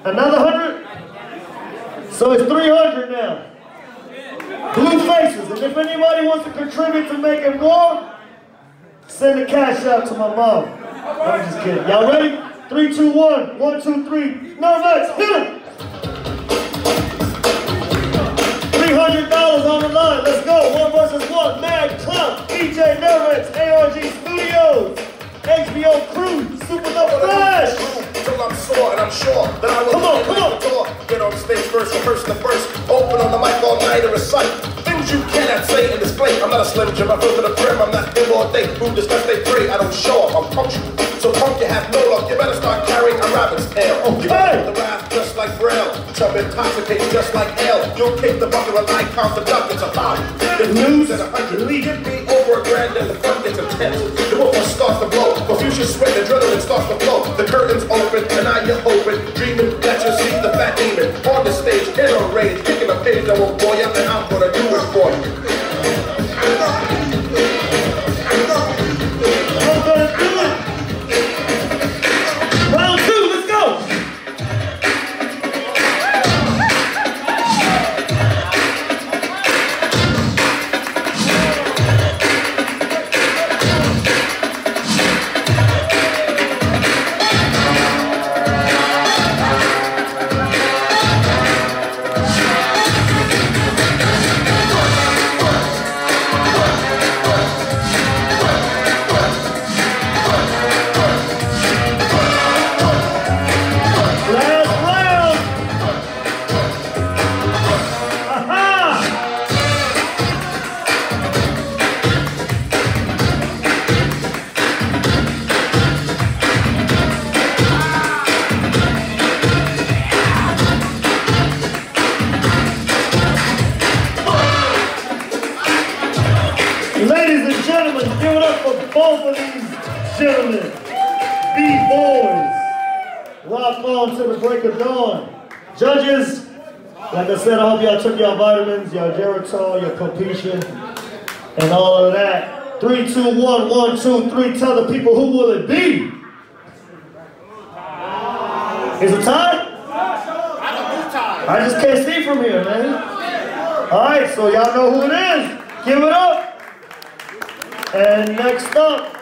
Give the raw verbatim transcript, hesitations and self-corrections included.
Another hundred? So it's three hundred now. Blue faces. And if anybody wants to contribute to making more, send the cash out to my mom. I'm just kidding. Y'all ready? Three, two, one. One, two, three. No nuts. Hit him. three hundred dollars on the line. Let's go. One versus one. Mad Club. D J Nervous. A R G Studios. H B O Crew. Supernova Flash. Till I'm sore and I'm sure that I will come on, come on. Door. Get on stage first, rehearse the first. Open on the mic all night and recite things you cannot say and display. I'm not a slim Jim. I feel to the brim. I'm not here all day. Who discuss they pray. I don't show up. I'm punctual. So punk, you have no luck. You better start carrying a rabbit's tail. You better the wrath just like Braille. Chub intoxicated just like ale. You'll kick the bucket when I count the duck. It's a foul. The news and a hundred. Give me over a grand and the fun gets intense. The wolf starts to blow. Profusous sweat, adrenaline starts to flow. The curtains open and now you're open. Dreaming that you see the fat demon on the stage in a rage. Kicking a page that will boy up and I'm gonna do it for you. Ladies and gentlemen, give it up for both of these gentlemen. B-boys. Rock on to the break of dawn. Judges, like I said, I hope y'all took your vitamins, your Geritol, your Copetion, and all of that. Three, two, one, one, two, three. Tell the people who will it be. Is it time? I just can't see from here, man. All right, so y'all know who it is. Give it up. And next up,